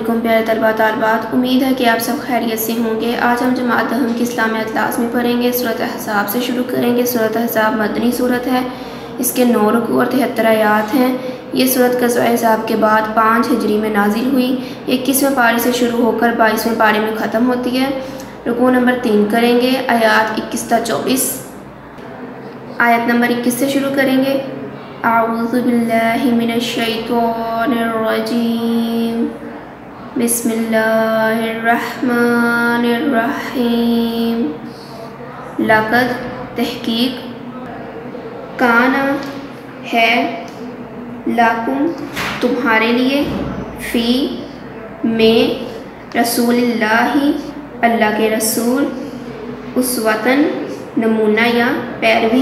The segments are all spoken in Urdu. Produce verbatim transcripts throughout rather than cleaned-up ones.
علیکم پیارے طلباء طالبات، امید ہے کہ آپ سب خیریت سے ہوں گے۔ آج ہم جماعت دہم کی اسلامی اطلاس میں پڑھیں گے۔ سورۃ احزاب سے شروع کریں گے۔ سورۃ احزاب مدنی صورت ہے، اس کے نو رکوع اور تہتر آیات ہیں۔ یہ صورت غزوہ احزاب کے بعد پانچ ہجری میں نازل ہوئی، اکیسویں پارے سے شروع ہو کر بائیسویں پارے میں ختم ہوتی ہے۔ رکوع نمبر تین کریں گے، آیات اکیس تا چوبیس۔ آیت نمبر اکیس سے شروع کریں گے۔ اعوذ باللہ من الشیطان الرجیم، بسم اللہ الرحمن الرحیم۔ لقد تحقیق، کانا ہے، لکم تمہارے لیے، فی میں، رسول اللہ اللہ کے رسول، اسوتن نمونہ یا پیروی،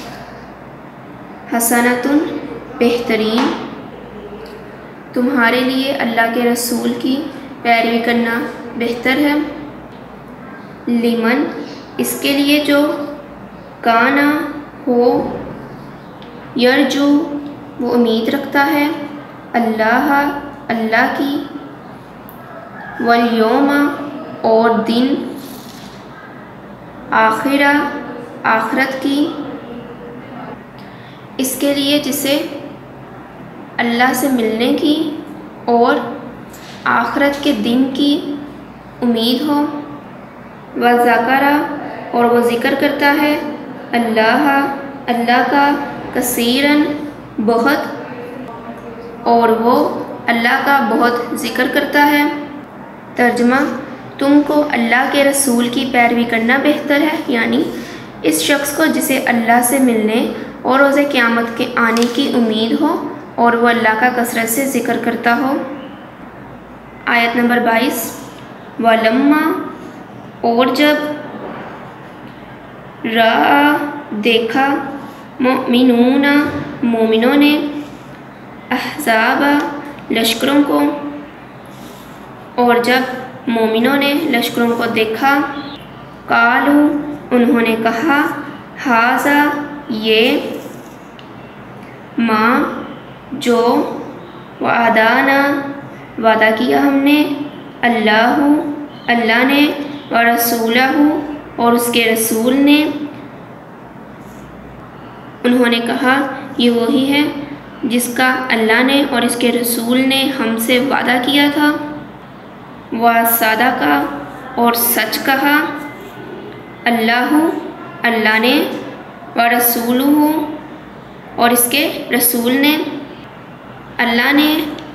حسنتن بہترین، تمہارے لیے اللہ کے رسول کی پیروی کرنا بہتر ہے، لمن اس کے لیے جو، کانا ہو، یرجو وہ امید رکھتا ہے، اللہ اللہ کی، والیوم اور دن، آخرہ آخرت کی، اس کے لیے جسے اللہ سے ملنے کی اور آخرت کے دن کی امید ہو، وذکر اور وہ ذکر کرتا ہے، اللہ اللہ کا، کثیراً بہت، اور وہ اللہ کا بہت ذکر کرتا ہے۔ ترجمہ، تم کو اللہ کے رسول کی پیروی کرنا بہتر ہے، یعنی اس شخص کو جسے اللہ سے ملنے اور روز قیامت کے آنے کی امید ہو اور وہ اللہ کا کثرت سے ذکر کرتا ہو۔ آیت نمبر بائیس، وَلَمَّا اور جب، رَأَى دیکھا، مُؤْمِنُونَ مومنوں نے، احزاب لشکروں کو، اور جب مومنوں نے لشکروں کو دیکھا، قالوا انہوں نے کہا، ھذا یہ، ما جو، وعدانا وعدہ کیا ہم نے، اللہ اللہ نے، ورسولہ اور اس کے رسول نے، انہوں نے کہا یہ وہی ہے جس کا اللہ نے اور اس کے رسول نے ہم سے وعدہ کیا تھا، وصدق اور سچ کہا، اللہ اللہ نے، ورسولہ اور اس کے رسول نے، اللہ نے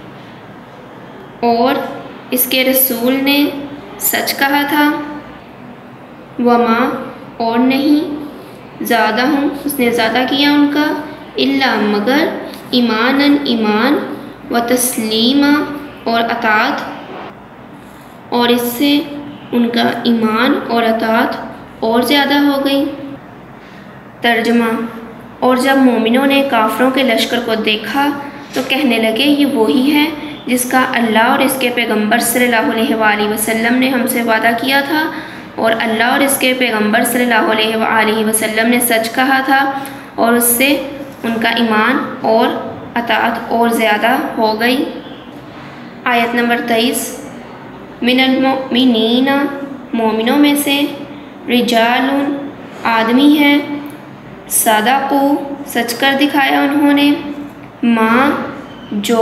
اور اس کے رسول نے سچ کہا تھا، وما اور نہیں، زیادہ ہوں اس نے زیادہ کیا ان کا، الا مگر، ایماناً ایمان، و تسلیما اور اطاعت، اور اس سے ان کا ایمان اور اطاعت اور زیادہ ہو گئی۔ ترجمہ، اور جب مومنوں نے کافروں کے لشکر کو دیکھا تو کہنے لگے یہ وہی ہے جس کا اللہ اور اس کے پیغمبر صلی اللہ علیہ وآلہ وسلم نے ہم سے وعدہ کیا تھا، اور اللہ اور اس کے پیغمبر صلی اللہ علیہ وآلہ وسلم نے سچ کہا تھا، اور اس سے ان کا ایمان اور اطاعت اور زیادہ ہو گئی۔ آیت نمبر تیئیس، من المؤمنین مومنوں میں سے، رجال آدمی ہیں، صدقو سچ کر دکھایا انہوں نے، ما جو،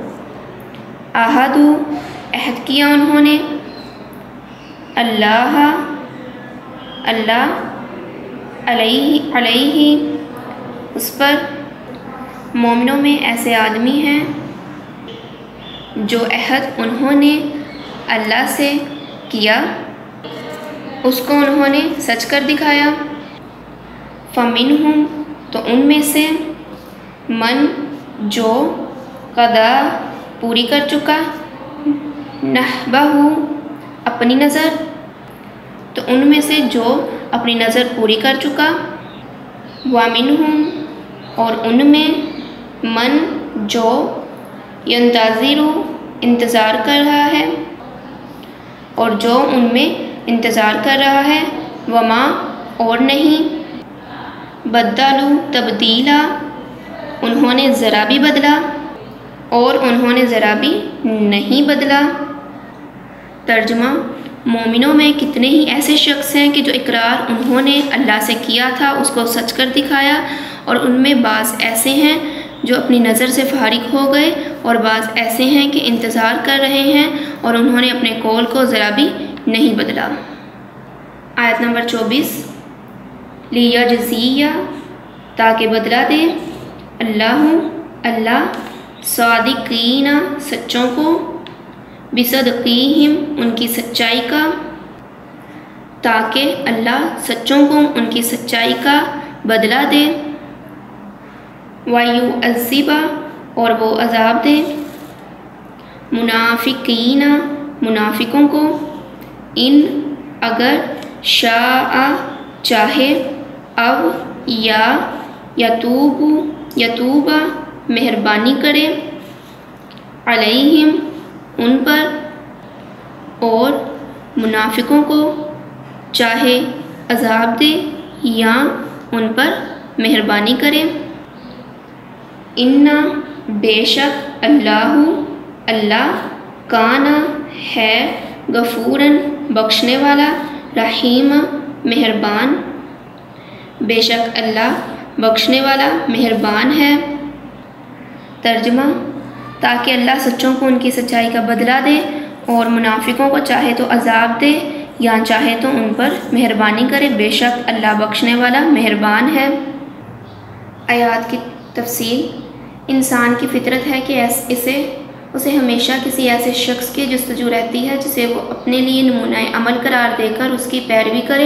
عہدو عہد کیا انہوں نے، اللہ اللہ علیہ علیہ اس پر، مومنوں میں ایسے آدمی ہیں جو عہد انہوں نے اللہ سے کیا اس کو انہوں نے سچ کر دکھایا، فمنہم تو ان میں سے، من جو، قضا پوری کر چکا، نحبہ اپنی نظر، تو ان میں سے جو اپنی نظر پوری کر چکا، ومنہم اور ان میں، من جو، ینتظر انتظار کر رہا ہے، اور جو ان میں انتظار کر رہا ہے، وما اور نہیں، بدلوا تبدیلا انہوں نے ذرا بھی بدلا، اور انہوں نے ذرا بھی نہیں بدلا، ترجمہ: مومنوں میں کتنے ہی ایسے شخص ہیں کہ جو اقرار انہوں نے اللہ سے کیا تھا اس کو سچ کر دکھایا، اور ان میں بعض ایسے ہیں جو اپنی نظر سے فارغ ہو گئے، اور بعض ایسے ہیں کہ انتظار کر رہے ہیں اور انہوں نے اپنے قول کو ذرا بھی نہیں بدلا۔ آیت نمبر چوبیس، لیجزیہ، تاکہ بدلہ دے، اللہ اللہ، صادقین، سچوں کو، بصدقیہم، ان کی سچائی کا، تاکہ اللہ سچوں کو ان کی سچائی کا بدلہ دے، وَيُعَذِّبَ، اور وہ عذاب دے، منافقین، منافقوں کو، ان اگر، شاء، چاہے، اب، یا، یتوب، یتوب، مہربانی کرے، علیہم، ان پر، اور منافقوں کو چاہے عذاب دے یا ان پر مہربانی کرے۔ اِنَّ، بے شک، اللہ اللہ، کان، ہے، غفوراً، بخشنے والا، رحیم، مہربان، بے شک اللہ بخشنے والا مہربان ہے۔ ترجمہ: تاکہ اللہ سچوں کو ان کی سچائی کا بدلہ دے اور منافقوں کو چاہے تو عذاب دے یا چاہے تو ان پر مہربانی کرے، بے شک اللہ بخشنے والا مہربان ہے۔ آیات کی تفصیل: انسان کی فطرت ہے کہ اسے اسے ہمیشہ کسی ایسے شخص کی جستجو رہتی ہے جسے وہ اپنے لیے نمونہ عمل قرار دے کر اس کی پیروی کرے۔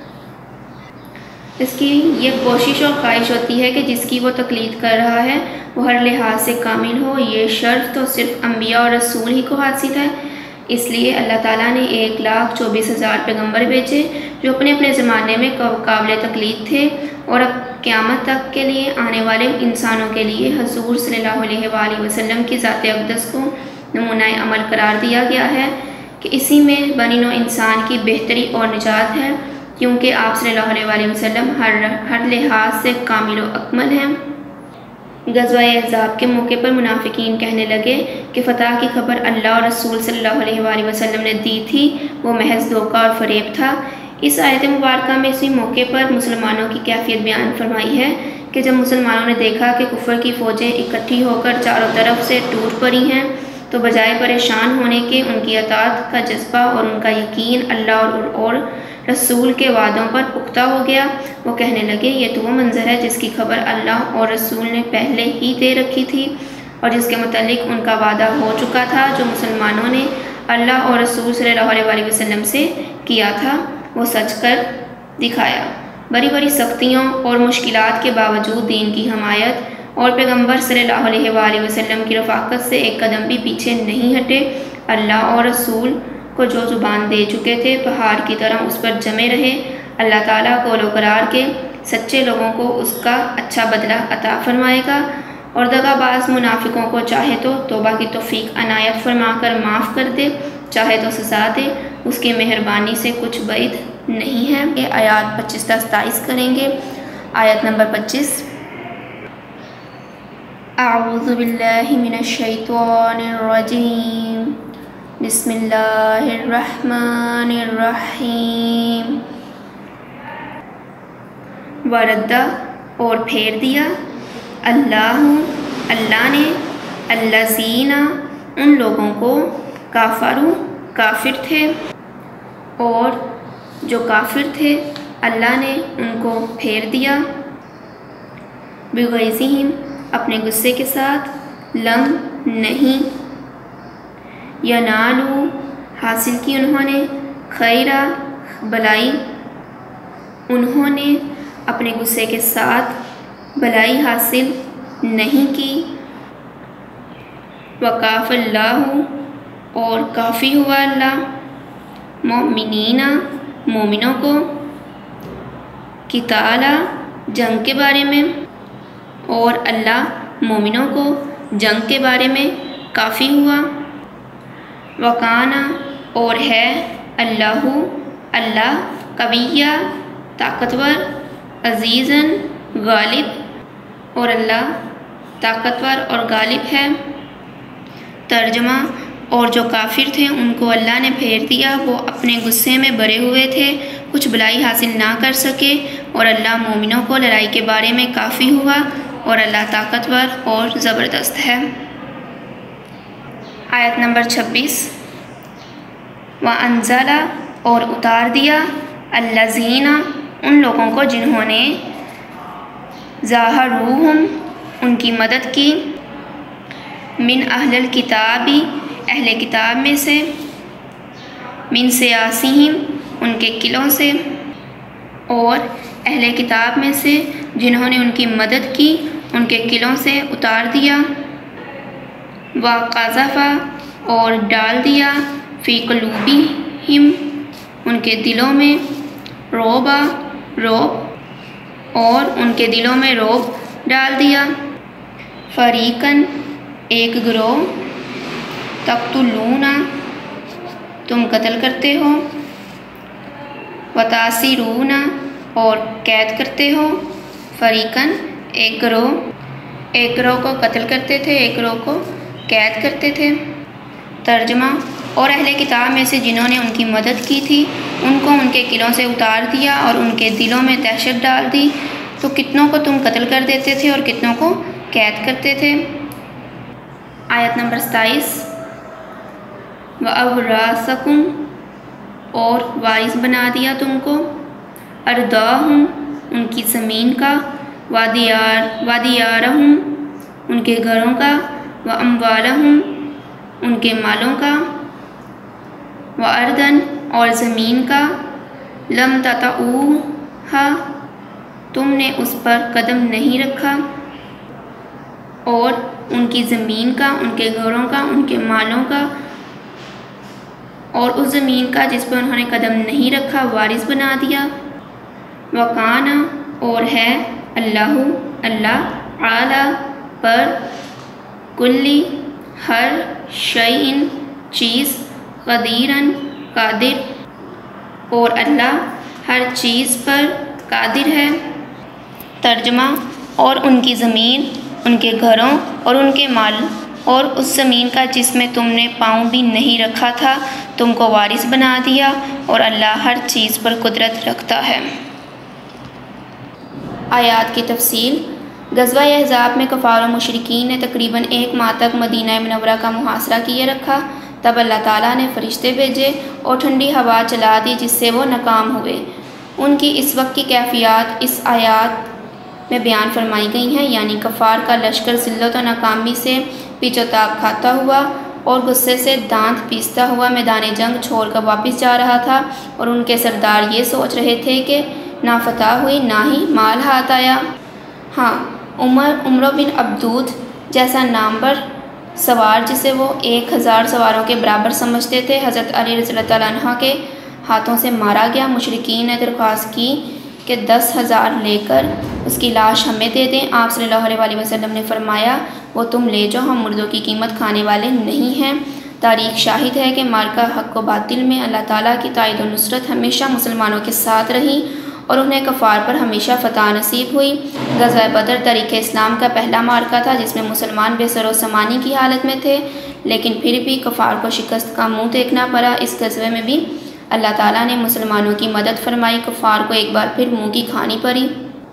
اس کی یہ کوشش اور خواہش ہوتی ہے کہ جس کی وہ تقلید کر رہا ہے وہ ہر لحاظ سے کامل ہو۔ یہ شرف تو صرف انبیاء اور رسول ہی کو حاصل ہے۔ اس لیے اللہ تعالیٰ نے ایک لاکھ چوبیس ہزار پیغمبر بھیجے جو اپنے اپنے زمانے میں قابل تقلید تھے، اور اب قیامت تک کے لیے آنے والے انسانوں کے لیے حضور صلی اللہ علیہ وآلہ وسلم کی ذات اقدس کو نمونہ عمل قرار دیا گیا ہے کہ اسی میں بنی نوع انسان کی بہتری اور نجات ہے، کیونکہ آپ صلی اللہ علیہ وآلہ وسلم ہر ہر لحاظ سے کامل و اکمل ہیں۔ غزوہ احزاب کے موقع پر منافقین کہنے لگے کہ فتح کی خبر اللہ اور رسول صلی اللہ علیہ وآلہ وسلم نے دی تھی، وہ محض دھوکہ اور فریب تھا۔ اس آیت مبارکہ میں اسی موقع پر مسلمانوں کی کیفیت بیان فرمائی ہے کہ جب مسلمانوں نے دیکھا کہ کفر کی فوجیں اکٹھی ہو کر چاروں طرف سے ٹوٹ پڑی ہیں تو بجائے پریشان ہونے کے ان کی اطاعت کا جذبہ اور ان کا یقین اللہ اور, اور رسول کے وعدوں پر پختہ ہو گیا۔ وہ کہنے لگے یہ تو وہ منظر ہے جس کی خبر اللہ اور رسول نے پہلے ہی دے رکھی تھی اور جس کے متعلق ان کا وعدہ ہو چکا تھا، جو مسلمانوں نے اللہ اور رسول صلی اللہ علیہ وآلہ وسلم سے کیا تھا وہ سچ کر دکھایا۔ بڑی بڑی سختیوں اور مشکلات کے باوجود دین کی حمایت اور پیغمبر صلی اللہ علیہ وآلہ وسلم کی رفاقت سے ایک قدم بھی پیچھے نہیں ہٹے۔ اللہ اور رسول کو جو زبان دے چکے تھے پہاڑ کی طرح اس پر جمے رہے۔ اللہ تعالیٰ قول و قرار کے سچے لوگوں کو اس کا اچھا بدلہ عطا فرمائے گا، اور دغا باز منافقوں کو چاہے تو توبہ کی توفیق عنایت فرما کر معاف کر دے، چاہے تو سزا دے، اس کی مہربانی سے کچھ بعید نہیں ہے۔ یہ آیات پچیس تا ستائیس کریں گے۔ آیت نمبر پچیس، اعوذ باللہ من الشیطان الرجیم، بسم اللہ الرحمن الرحیم۔ وردہ، اور پھیر دیا، اللہ اللہ نے، الذین ان لوگوں کو، کافروا کافر تھے، اور جو کافر تھے اللہ نے ان کو پھیر دیا، بغیظہم اپنے غصے کے ساتھ، لم نہیں، ینالوا حاصل کی انہوں نے، خیرا بلائی، انہوں نے اپنے غصے کے ساتھ بلائی حاصل نہیں کی، وکاف اللہ اور کافی ہوا اللہ، مومنین مومنوں کو، قتال جنگ کے بارے میں، اور اللہ مومنوں کو جنگ کے بارے میں کافی ہوا، وکان اور ہے اللہ اللہ قویہ طاقتور، عزیزاً غالب اور اللہ طاقتور اور غالب ہے۔ ترجمہ، اور جو کافر تھے ان کو اللہ نے پھیر دیا، وہ اپنے غصے میں بھرے ہوئے تھے، کچھ بھلائی حاصل نہ کر سکے، اور اللہ مومنوں کو لڑائی کے بارے میں کافی ہوا، اور اللہ طاقتور اور زبردست ہے۔ آیت نمبر چھبیس، وَأَنزَلَ اور اتار دیا، الَّذِينَ ان لوگوں کو جنہوں نے ظاہروہم ان کی مدد کی، من اہل الکتابی اہل کتاب میں سے، من سیاسیہم ان کے قلعوں سے، اور اہل کتاب میں سے جنہوں نے ان کی مدد کی ان کے قلعوں سے اتار دیا، وَقَذَفَ اور ڈال دیا، فی قلوبہم ان کے دلوں میں، رعبا رعب، اور ان کے دلوں میں رعب ڈال دیا، فریقاً ایک گروہ، تقتلون تم قتل کرتے ہو، وتاسرون اور قید کرتے ہو، فریقاً ایک گروہ، ایک گروہ کو قتل کرتے تھے، ایک گروہ کو قید کرتے تھے۔ ترجمہ، اور اہل کتاب میں سے جنہوں نے ان کی مدد کی تھی ان کو ان کے قلعوں سے اتار دیا اور ان کے دلوں میں دہشت ڈال دی، تو کتنوں کو تم قتل کر دیتے تھے اور کتنوں کو قید کرتے تھے۔ آیت نمبر ستائیس، وَأَوْرَثَكُمْ اور وارث بنا دیا تم کو، أَرْضَاهُمْ ان کی زمین کا، وَدِيَارَ وَدِيَارَهُمْ ان کے گھروں کا، وَأَمْوَالَهُمْ ان کے مالوں کا، وَأَرْضًا اور زمین کا، لَمْ تَطَئُوهَا تم نے اس پر قدم نہیں رکھا، اور ان کی زمین کا، ان کے گھروں کا، ان کے مالوں کا، اور اس زمین کا جس پر انہوں نے قدم نہیں رکھا وارث بنا دیا، وَقَانَ اور ہے، اللہ اللہ، عَلَى پر، کلی ہر، شیءٍ چیز، قدیراً قادر اور اللہ ہر چیز پر قادر ہے۔ ترجمہ، اور ان کی زمین، ان کے گھروں اور ان کے مال، اور اس زمین کا جس میں تم نے پاؤں بھی نہیں رکھا تھا تم کو وارث بنا دیا، اور اللہ ہر چیز پر قدرت رکھتا ہے۔ آیات کی تفصیل۔ غزوہ احزاب میں کفار و مشرکین نے تقریباً ایک ماہ تک مدینہ منورہ کا محاصرہ کیے رکھا، تب اللہ تعالیٰ نے فرشتے بھیجے اور ٹھنڈی ہوا چلا دی جس سے وہ ناکام ہوئے۔ ان کی اس وقت کی کیفیات اس آیات میں بیان فرمائی گئی ہیں، یعنی کفار کا لشکر ذلت و ناکامی سے پیچ و تاب کھاتا ہوا اور غصے سے دانت پیستا ہوا میدان جنگ چھوڑ کر واپس جا رہا تھا، اور ان کے سردار یہ سوچ رہے تھے کہ نہ فتح ہوئی نہ ہی مال ہاتھ آیا۔ ہاں، عمر عمرو بن عبدود جیسا نامور سوار جسے وہ ایک ہزار سواروں کے برابر سمجھتے تھے، حضرت علی رضی اللہ تعالیٰ عنہ کے ہاتھوں سے مارا گیا۔ مشرکین نے درخواست کی کہ دس ہزار لے کر اس کی لاش ہمیں دے دیں۔ آپ صلی اللہ علیہ وسلم نے فرمایا، وہ تم لے جاؤ، ہم مردوں کی قیمت کھانے والے نہیں ہیں۔ تاریخ شاہد ہے کہ مارکہ حق و باطل میں اللہ تعالیٰ کی تائید و نصرت ہمیشہ مسلمانوں کے ساتھ رہی اور انہیں کفار پر ہمیشہ فتح نصیب ہوئی۔ غزوہ بدر تاریخ اسلام کا پہلا مارکہ تھا جس میں مسلمان بے سر و سامانی کی حالت میں تھے، لیکن پھر بھی کفار کو شکست کا منہ دیکھنا پڑا۔ اس غزوے میں بھی اللہ تعالیٰ نے مسلمانوں کی مدد فرمائی، کفار کو ایک بار پھر منہ کی کھانی پڑی۔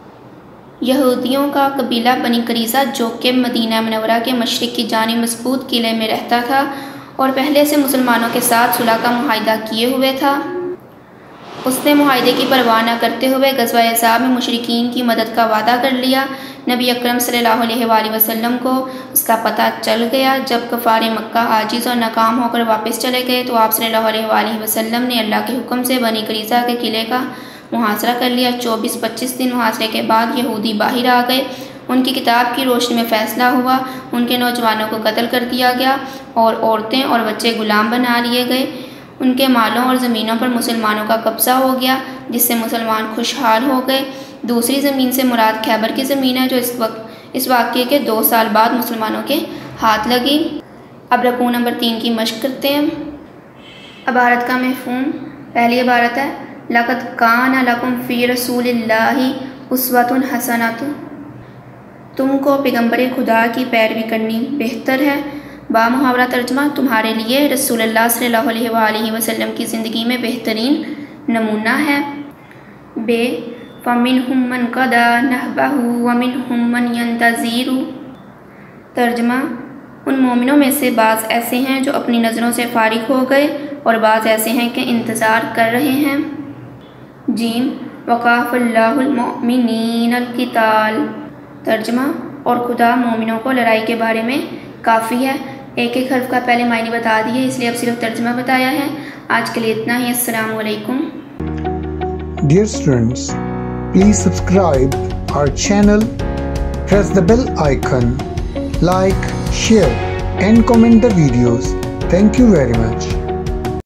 یہودیوں کا قبیلہ بنی قریظہ جو کہ مدینہ منورہ کے مشرق کی جانب مضبوط قلعے میں رہتا تھا اور پہلے سے مسلمانوں کے ساتھ صلح کا معاہدہ کیے ہوئے تھا، اس نے معاہدے کی پرواہ نہ کرتے ہوئے غزوہ احزاب میں مشرکین کی مدد کا وعدہ کر لیا۔ نبی اکرم صلی اللہ علیہ وآلہ وسلم کو اس کا پتہ چل گیا۔ جب کفار مکہ عاجز اور ناکام ہو کر واپس چلے گئے تو آپ صلی اللہ علیہ وآلہ وسلم نے اللہ کے حکم سے بنی قریظہ کے قلعے کا محاصرہ کر لیا۔ چوبیس پچیس دن محاصرے کے بعد یہودی باہر آ گئے۔ ان کی کتاب کی روشنی میں فیصلہ ہوا، ان کے نوجوانوں کو قتل کر دیا گیا اور عورتیں اور بچے غلام بنا لیے گئے۔ ان کے مالوں اور زمینوں پر مسلمانوں کا قبضہ ہو گیا جس سے مسلمان خوشحال ہو گئے۔ دوسری زمین سے مراد خیبر کی زمین ہے جو اس وقت اس واقعے کے دو سال بعد مسلمانوں کے ہاتھ لگی۔ اب رکوع نمبر تین کی مشق کرتے ہیں۔ عبارت کا مفہوم۔ پہلی عبارت ہے لَقَدْ كَانَ لَكُمْ فِي رَسُولِ اللَّهِ أُسْوَةٌ حَسَنَةٌ، تم کو پیغمبر خدا کی پیروی کرنی بہتر ہے۔ با محاورہ ترجمہ تمہارے لیے رسول اللہ صلی اللہ علیہ وآلہ وسلم کی زندگی میں بہترین نمونہ ہے۔ بے فَمِنْهُمْ مَنْ قَضَى نَحْبَهُ وَمِنْهُمْ مَنْ يَنْتَظِرُ۔ ترجمہ ان مومنوں میں سے بعض ایسے ہیں جو اپنی نظروں سے فارغ ہو گئے اور بعض ایسے ہیں کہ انتظار کر رہے ہیں۔ جیم وَقَافَ اللَّهُ الْمُؤْمِنِينَ الْقِتَالَ۔ ترجمہ اور خدا مومنوں کو لڑائی کے بارے میں کافی ہے۔ ایک ایک حرف کا پہلے معنی بتا دیے، اس لیے اب صرف ترجمہ بتایا ہے۔ آج کے لیے اتنا ہی۔ السلام علیکم۔ Dear students, please subscribe our channel, press the bell icon, like, share and comment the videos. Thank you very much.